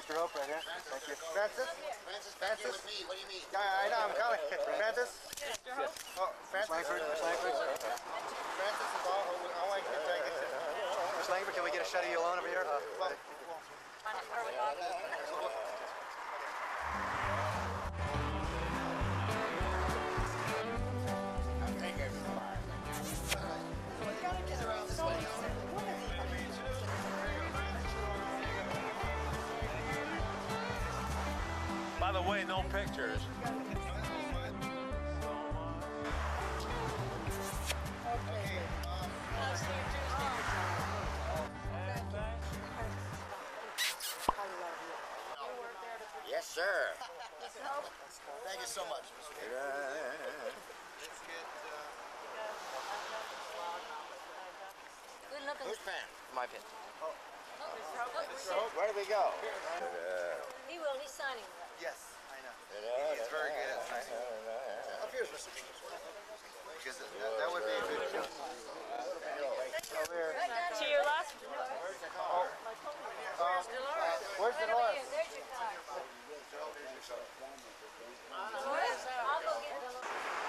Mr. Hope, right here. Thank you. Frances? Frances? With me. What do you mean? I know, I'm calling. Frances? Mr. Hope? Oh, Frances? Langford. Langford. Frances is all, I want to get there. Miss Langford, can we get a shot of you alone over here? By the way, no pictures. Yes, sir. Thank you so much. Good looking. Whose pen? My pin. Mr. Hope, where do we go? He will. He's signing. Yes, I know. He's very good at signing. Up here's Mr. Bean. Because that would be a good show. Over here. To your left. Where's Dolores? There's your car. Dolores, I'll go get Dolores.